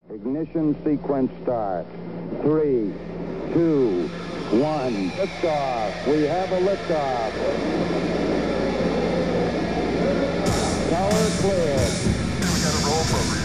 Ignition sequence start. 3, 2, 1. Liftoff. We have a liftoff. Tower cleared. We got a roll program.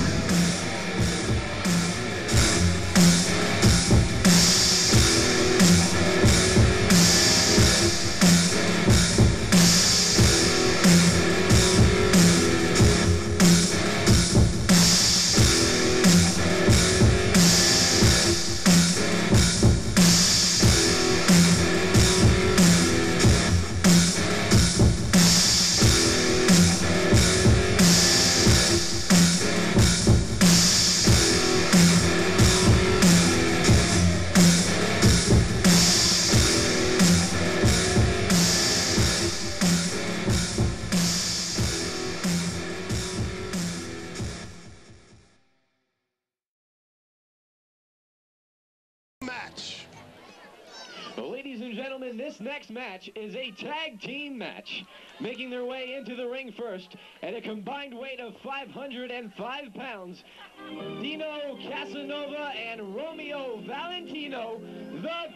Match. Ladies and gentlemen, this next match is a tag team match. Making their way into the ring first at a combined weight of 505 pounds, Dino, Casanova, and Romeo Valentino, the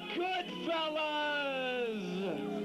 Goodfellas.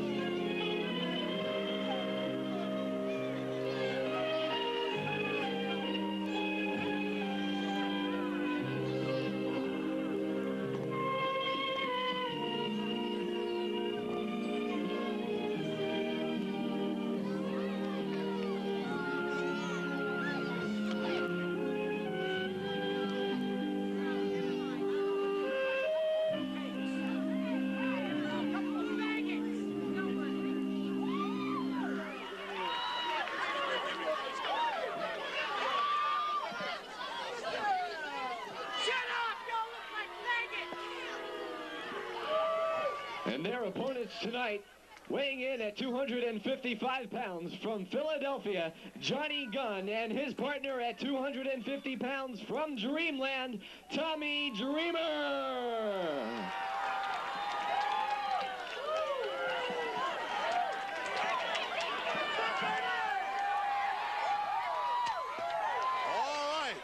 And their opponents tonight, weighing in at 255 pounds from Philadelphia, Johnny Gunn, and his partner at 250 pounds from Dreamland, Tommy Dreamer. All right.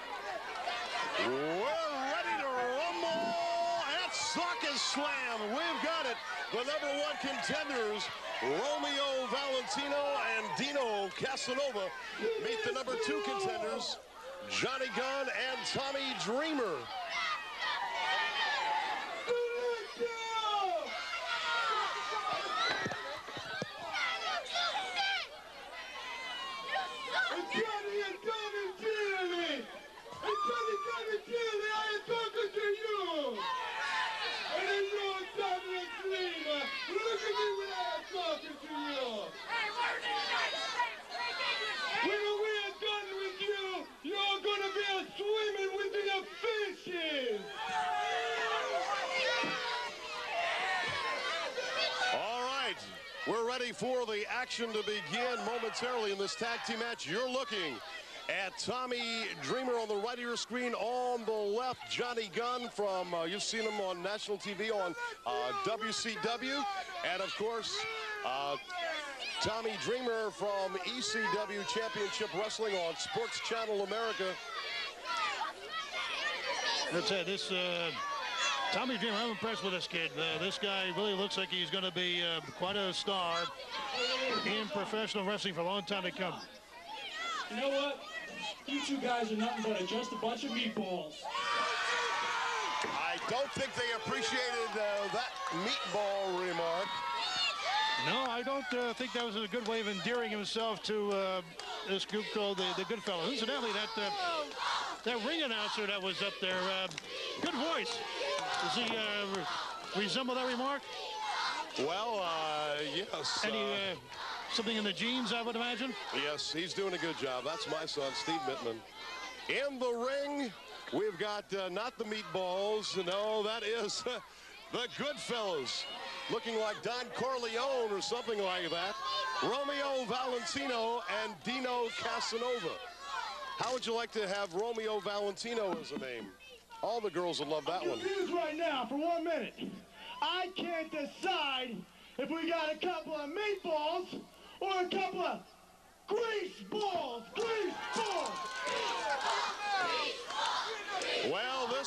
We're ready to rumble and suck and slam. We've got it. The #1 contenders, Romeo Valentino and Dino Casanova, meet the #2 contenders, Johnny Gunn and Tommy Dreamer. We're ready for the action to begin momentarily in this tag team match. You're looking at Tommy Dreamer on the right of your screen. On the left, Johnny Gunn from, you've seen him on national TV on WCW. And of course, Tommy Dreamer from ECW Championship Wrestling on Sports Channel America. Let's say this Tommy Dreamer, I'm impressed with this kid. This guy really looks like he's going to be quite a star in professional wrestling for a long time to come. You know what? You two guys are nothing but just a bunch of meatballs. I don't think they appreciated that meatball remark. No, I don't think that was a good way of endearing himself to this group called the Goodfellas. Incidentally, that ring announcer that was up there, good voice. Does he resemble that remark? Well, yes. Any something in the genes, I would imagine? Yes, he's doing a good job. That's my son, Steve Mittman. In the ring, we've got not the meatballs. No, that is the Goodfellas. Looking like Don Corleone or something like that. Romeo Valentino and Dino Casanova. How would you like to have Romeo Valentino as a name? All the girls would love that one. I'm confused right now for 1 minute. I can't decide if we got a couple of meatballs or a couple of grease balls. Grease balls.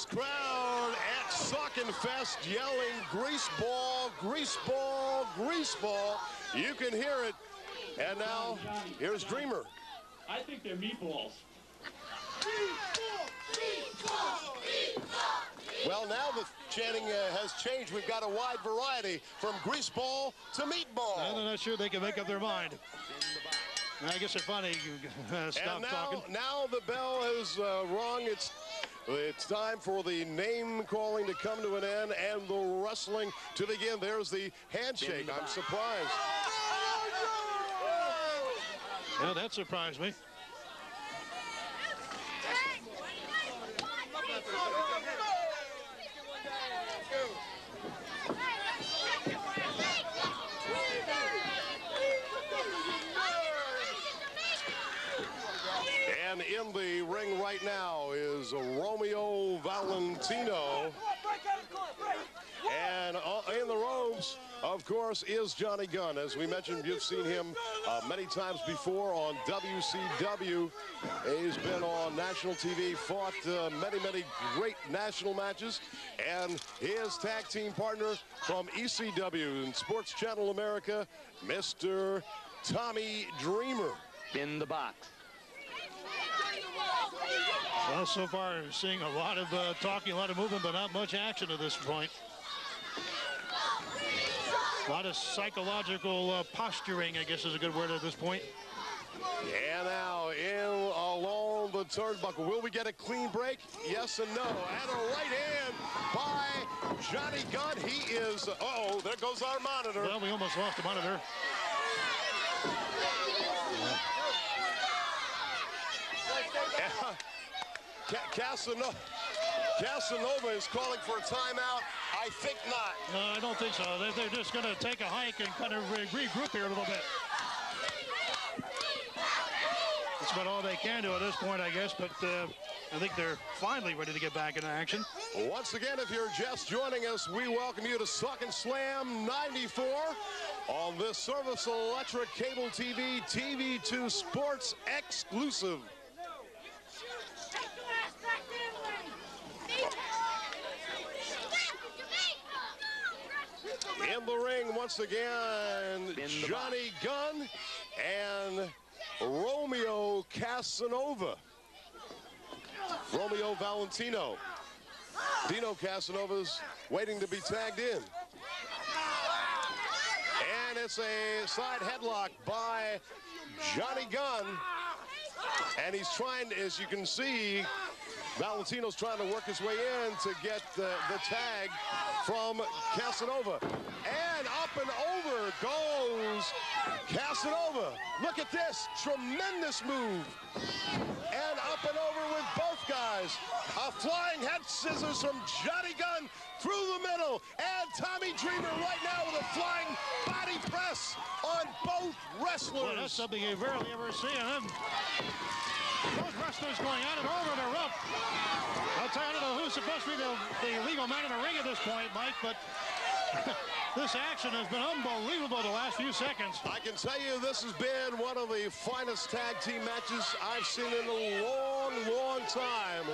this crowd at Saukenfest yelling grease ball, grease ball, grease ball. You can hear it. And now, here's Dreamer. I think they're meatballs. Well, now the chanting has changed. We've got a wide variety from grease ball to meatball. I'm not sure they can make up their mind. I guess they're funny. Stop talking. Now the bell is rung. It's time for the name calling to come to an end and the wrestling to begin. There's the handshake. I'm surprised. Yeah, that surprised me. And in the ring right now is Romeo Valentino. And in the ropes, of course, is Johnny Gunn. As we mentioned, you've seen him many times before on WCW. He's been on national TV, fought many great national matches. And his tag team partner from ECW and Sports Channel America, Mr. Tommy Dreamer. In the box. Well, so far, seeing a lot of talking, a lot of movement, but not much action at this point. A lot of psychological posturing, I guess is a good word at this point. And now along the turnbuckle. Will we get a clean break? Yes and no. And a right hand by Johnny Gunn. He is, uh-oh, there goes our monitor. Well, we almost lost the monitor. Casanova is calling for a timeout. I think not. No, I don't think so. They're just going to take a hike and kind of regroup here a little bit. That's about all they can do at this point, I guess, but I think they're finally ready to get back into action. Once again, if you're just joining us, we welcome you to Suck and Slam 94 on this Service Electric Cable TV, TV2 Sports exclusive. In the ring, once again, Johnny Gunn and Romeo Casanova. Romeo Valentino. Dino Casanova's waiting to be tagged in. And it's a side headlock by Johnny Gunn. And he's trying, as you can see, Valentino's trying to work his way in to get the tag from Casanova. And up and over goes Casanova. Look at this, tremendous move. And up and over with both guys. A flying head scissors from Johnny Gunn through the middle. And Tommy Dreamer right now with a flying body press on both wrestlers. Well, that's something you rarely ever see in him. Both wrestlers going at it over the rope. I'll tell you, I don't know who's supposed to be the legal man in the ring at this point, Mike, but this action has been unbelievable the last few seconds. I can tell you this has been one of the finest tag team matches I've seen in a long time.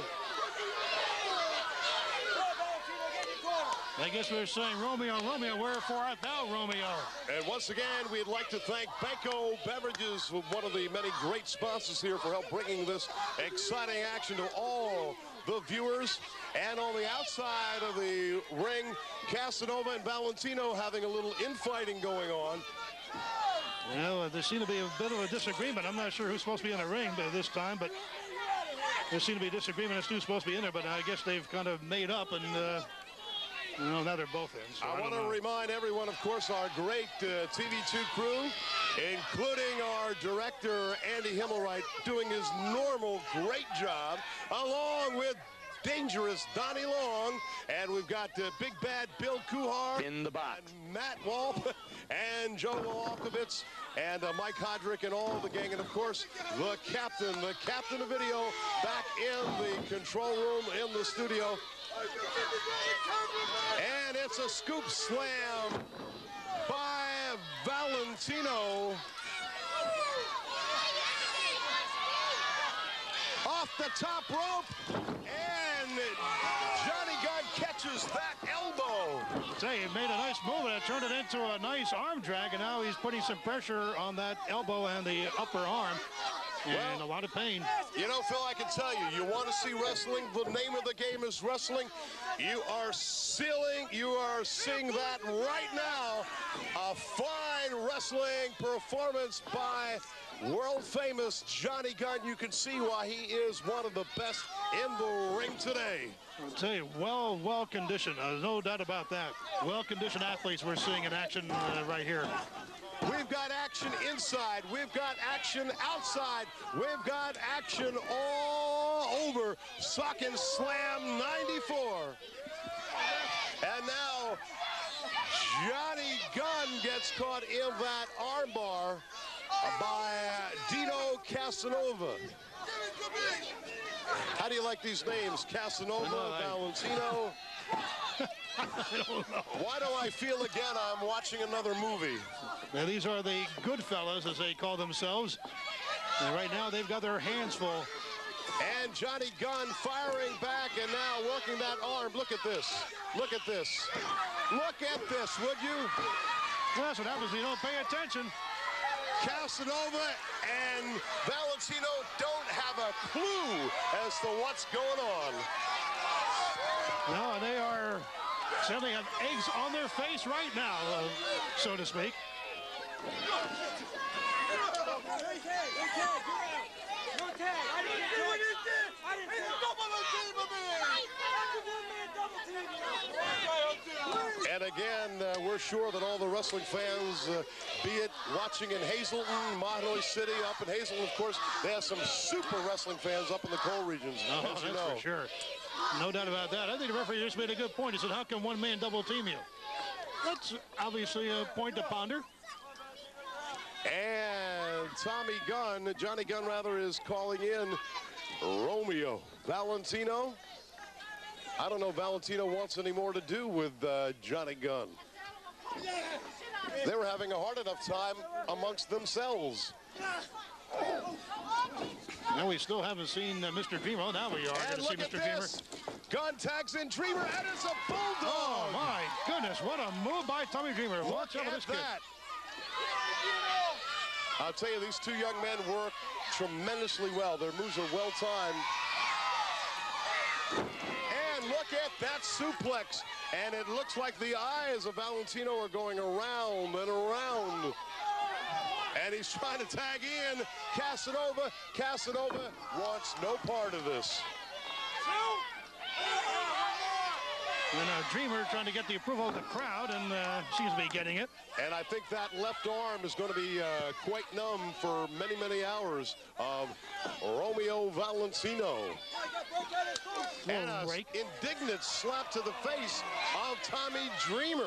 I guess we're saying, Romeo, wherefore art thou, Romeo? And once again, we'd like to thank Banco Beverages, one of the many great sponsors here, for help bringing this exciting action to all the viewers. And on the outside of the ring, Casanova and Valentino having a little infighting going on. Well, there seemed to be a bit of a disagreement. I'm not sure who's supposed to be in the ring this time, but there seemed to be a disagreement as to who's supposed to be in there, but I guess they've kind of made up, and well, now they're both in. So I want to remind everyone, of course, our great TV2 crew, including our director, Andy Himmelwright, doing his normal great job, along with dangerous Donnie Long, and we've got Big Bad Bill Kuhar, in the box, and Matt Walp, and Joe Walkovitz, and Mike Hodrick, and all the gang, and of course the captain of video, back in the control room in the studio. And it's a scoop slam by Valentino. Off the top rope, and use that elbow. Say, he made a nice move and it turned it into a nice arm drag, and now he's putting some pressure on that elbow and the upper arm. And a lot of pain. You know, Phil, I can tell you, you want to see wrestling, the name of the game is wrestling. You are seeing that right now. A fine wrestling performance by world-famous Johnny Gunn. You can see why he is one of the best in the ring today. I'll tell you, well conditioned. No doubt about that. Well-conditioned athletes we're seeing in action right here. We've got action inside. We've got action outside. We've got action all over. Sock and Slam 94. And now Johnny Gunn gets caught in that armbar by Dino Casanova. How do you like these names? Casanova, Valentino. I don't know. Why do I feel again I'm watching another movie? Now, these are the Goodfellas, as they call themselves. And right now, they've got their hands full. And Johnny Gunn firing back and now working that arm. Look at this. Look at this. Look at this, would you? Well, that's what happens when you don't pay attention. Casanova and Valentino don't have a clue as to what's going on. No, they are certainly have eggs on their face right now, so to speak. And again, we're sure that all the wrestling fans, be it watching in Hazleton, Mahanoy City, up in Hazleton, of course, they have some super wrestling fans up in the coal regions, as you know. For sure. No doubt about that. I think the referee just made a good point. He said, how can one man double team you? That's obviously a point to ponder. And Johnny Gunn rather, is calling in Romeo. Valentino. I don't know if Valentino wants any more to do with Johnny Gunn. They were having a hard enough time amongst themselves. Now we still haven't seen Mr. Dreamer. Oh, now we are going to see Mr. Dreamer. Gunn tags in Dreamer, and it's a bulldog. Oh, my goodness. What a move by Tommy Dreamer. Watch out for this kid. I'll tell you, these two young men work tremendously well. Their moves are well timed. And look at that suplex. And it looks like the eyes of Valentino are going around and around. And he's trying to tag in Casanova. Casanova wants no part of this. And Dreamer trying to get the approval of the crowd, and seems to be getting it. And I think that left arm is going to be quite numb for many, many hours of Romeo Valentino. And an indignant slap to the face of Tommy Dreamer.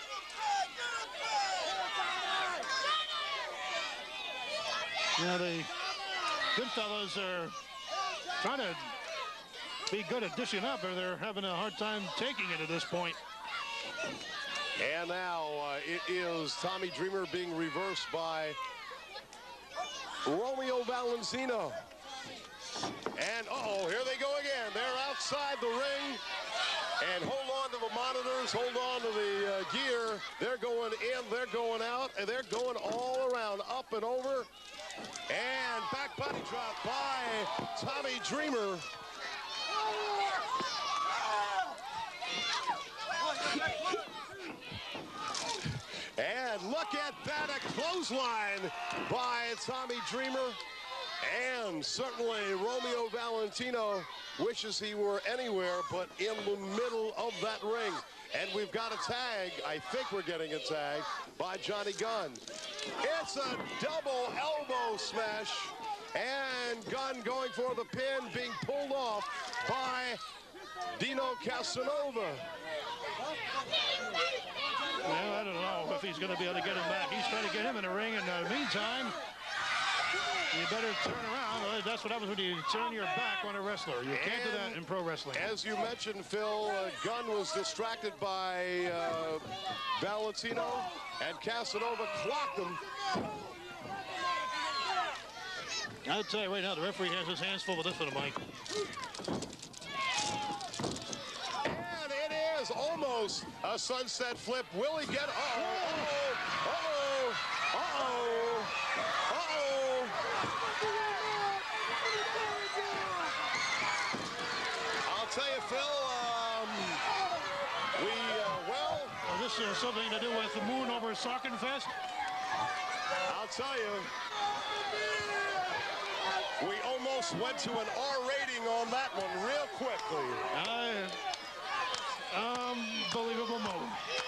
Yeah, the Goodfellas are trying to be good at dishing up, or they're having a hard time taking it at this point. And now it is Tommy Dreamer being reversed by Romeo Valentino. And uh-oh, here they go again. They're outside the ring. And hold on to the monitors, hold on to the gear. They're going in, they're going out, and they're going all around, up and over. And back body drop by Tommy Dreamer. And look at that, a clothesline by Tommy Dreamer. And certainly Romeo Valentino wishes he were anywhere but in the middle of that ring. And we've got a tag. I think we're getting a tag by Johnny Gunn. It's a double elbow smash. And Gunn going for the pin, being pulled off by Dino Casanova. Well, I don't know if he's going to be able to get him back. He's trying to get him in the ring. In the meantime, you better turn around. That's what happens when you turn your back on a wrestler. You can't do that in pro wrestling. As you mentioned, Phil, Gunn was distracted by Valentino, and Casanova clocked him. I'll tell you right now, the referee has his hands full with this one, Mike. And it is almost a sunset flip. Will he get? I'll tell you, Phil, well, this is something to do with the moon over Sockenfest. I'll tell you, we almost went to an R rating on that one real quickly. Unbelievable move.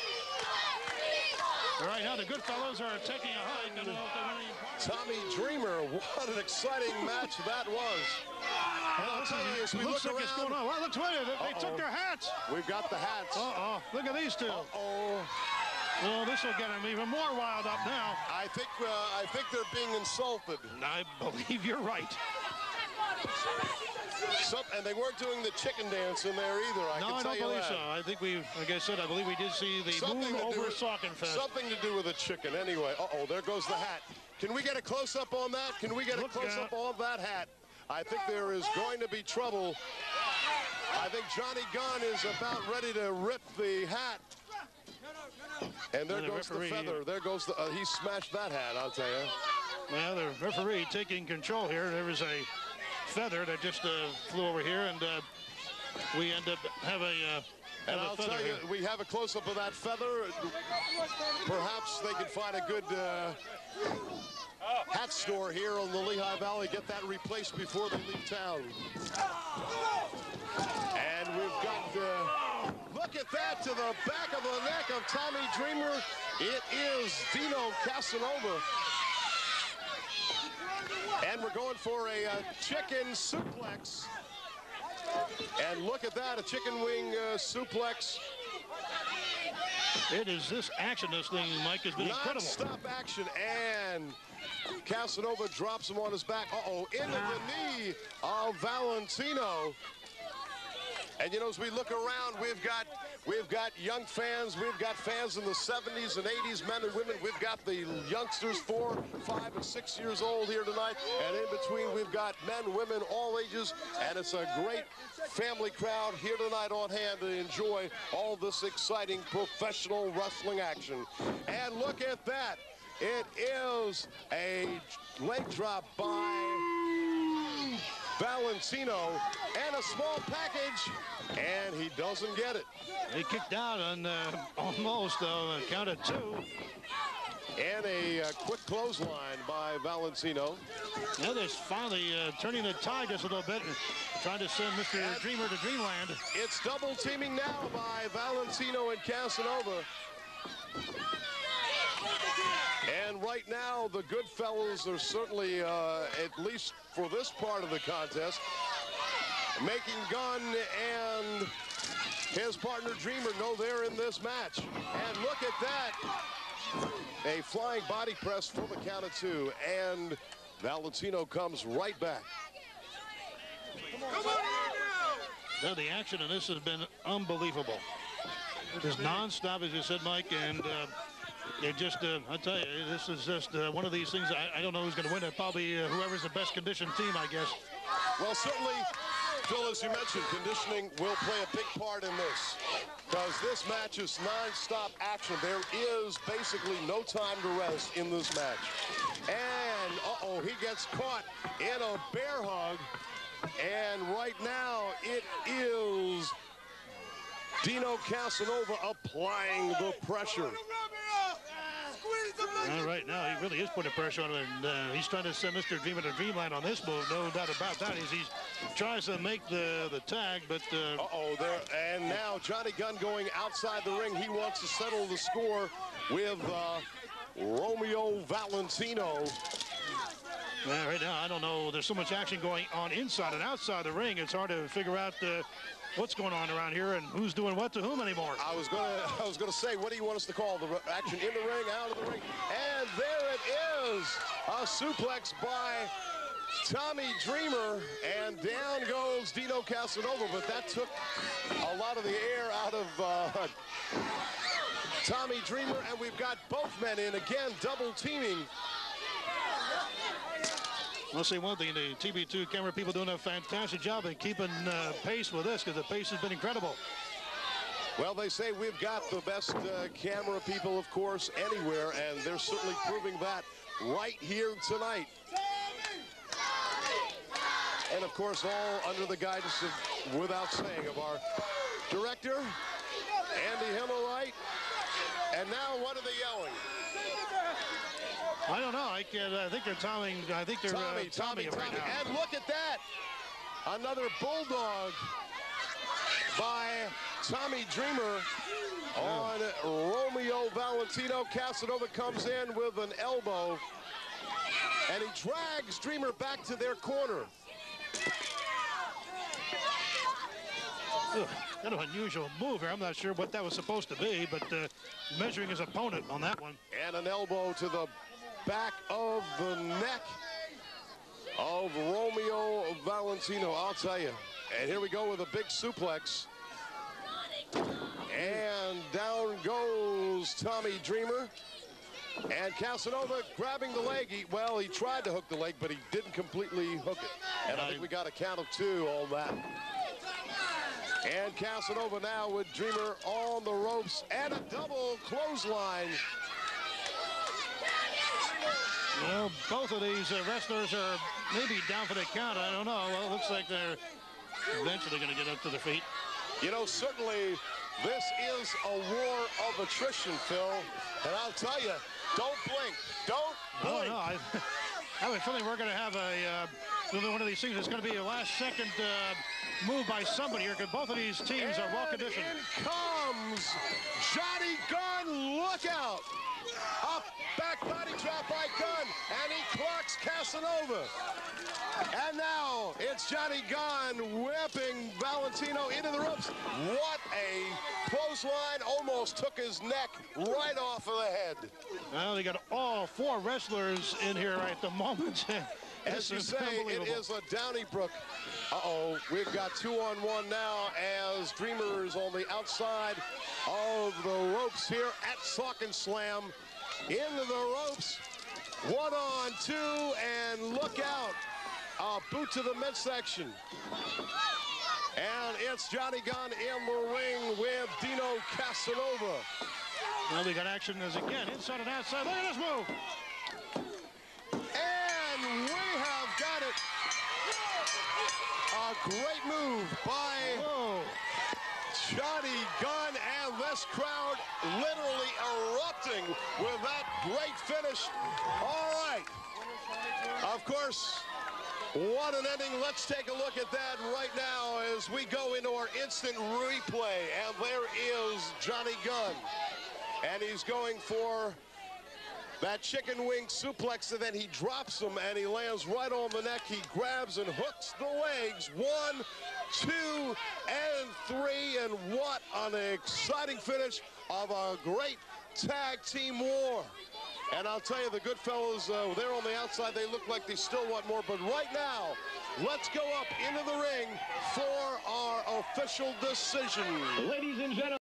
All right, now the Goodfellas are taking a hike. I don't know if they're winning. Tommy Dreamer, what an exciting match that was. Well, looks like it's going on. Well, look, they took their hats. We've got the hats. Look at these two. Well, this will get them even more riled up now. I think they're being insulted. I believe you're right. And they weren't doing the chicken dance in there either. I don't believe so. I think like I said, I believe we did see the moon over Sockenfest. Something to do with a chicken. Anyway, there goes the hat. Can we get a close-up on that? Can we get a close-up on that hat? I think there is going to be trouble. I think Johnny Gunn is about ready to rip the hat. And there goes the feather. There goes he smashed that hat, I'll tell you. Well, the referee taking control here. There was a feather that just flew over here, and we end up having and I'll tell you, we have a close-up of that feather. Perhaps they could find a good hat store here on the Lehigh Valley, get that replaced before they leave town. And we've got, look at that, to the back of the neck of Tommy Dreamer. It is Dino Casanova. And we're going for a chicken suplex. And look at that, a chicken wing suplex. It is this action, this thing, Mike, has been incredible. Non-stop action, and Casanova drops him on his back. Into the knee of Valentino. And you know, as we look around, we've got young fans, we've got fans in the 70s and 80s, men and women. We've got the youngsters, 4, 5, and 6 years old here tonight. And in between, we've got men, women, all ages. And it's a great family crowd here tonight on hand to enjoy all this exciting professional wrestling action. And look at that. It is a leg drop by Valentino and a small package, and he doesn't get it. He kicked out on almost count of 2. And a quick clothesline by Valentino. Now they're finally turning the tide just a little bit and trying to send Mr. Dreamer to Dreamland. It's double teaming now by Valentino and Casanova. And right now, the Goodfellas are certainly, at least for this part of the contest, making Gunn and his partner Dreamer know they're in this match. And look at that. A flying body press for the count of 2. And Valentino comes right back. Now the action in this has been unbelievable. It is non-stop, as you said, Mike, and it just, I tell you, this is just one of these things. I don't know who's going to win it. Probably whoever's the best conditioned team, I guess. Well, certainly, Phil, as you mentioned, conditioning will play a big part in this, because this match is non-stop action. There is basically no time to rest in this match. And, he gets caught in a bear hug. And right now, it is Dino Casanova applying the pressure. Right now, he really is putting pressure on him, and he's trying to send Mr. Dreamer to Dreamland on this move. No doubt about that. He tries to make the tag, but... And now Johnny Gunn going outside the ring. He wants to settle the score with Romeo Valentino. Right now, I don't know. There's so much action going on inside and outside the ring. It's hard to figure out what's going on around here and who's doing what to whom anymore. I was gonna say, what do you want us to call the action in the ring, out of the ring? And there it is, a suplex by Tommy Dreamer, and down goes Dino Casanova, but that took a lot of the air out of Tommy Dreamer, and we've got both men in again, double teaming. I'll say one thing, the TB2 camera people doing a fantastic job of keeping pace with this, because the pace has been incredible. Well, they say we've got the best camera people, of course, anywhere, and they're certainly proving that right here tonight. And, of course, all under the guidance of, without saying, of our director, Andy Himmelwright. And now, what are they yelling? I don't know. I think they're Tommy. I think they're Tommy right now. And look at that. Another bulldog by Tommy Dreamer on Romeo Valentino. Casanova comes in with an elbow, and he drags Dreamer back to their corner. Kind of unusual move here. I'm not sure what that was supposed to be, but measuring his opponent on that one. And an elbow to the back of the neck of Romeo Valentino, I'll tell you. And here we go with a big suplex. And down goes Tommy Dreamer. And Casanova grabbing the leg. He tried to hook the leg, but he didn't completely hook it. And I think we got a count of 2 on that. And Casanova now with Dreamer on the ropes and a double clothesline. Well, both of these wrestlers are maybe down for the count. I don't know. Well, it looks like they're eventually going to get up to their feet. You know, certainly this is a war of attrition, Phil. And I'll tell you, don't blink. Don't blink. No, I have a feeling we're going to have one of these things. It's going to be a last-second move by somebody here, because both of these teams are well-conditioned. In comes Johnny Gunn. Look out. Up, back body drop by Gunn, and he clocks Casanova. And now it's Johnny Gunn whipping Valentino into the ropes. What a clothesline, almost took his neck right off of the head. Well, they got all 4 wrestlers in here at the moment. As you say, it is a Donnybrook. Uh-oh, we've got 2-on-1 now as Dreamer is on the outside of the ropes here at Sock and Slam. Into the ropes, 1-on-2, and look out. A boot to the midsection. And it's Johnny Gunn in the ring with Dino Casanova. Well, we got action as again, inside and outside. Look at this move. And we have got it. A great move by Johnny Gunn, and this crowd literally erupting with that great finish. All right. Of course, what an ending. Let's take a look at that right now as we go into our instant replay. And there is Johnny Gunn. And he's going for that chicken wing suplex, and then he drops him, and he lands right on the neck. He grabs and hooks the legs. 1, 2, and 3. And what an exciting finish of a great tag team war. And I'll tell you, the Goodfellas, they're on the outside. They look like they still want more. But right now, let's go up into the ring for our official decision. Ladies and gentlemen.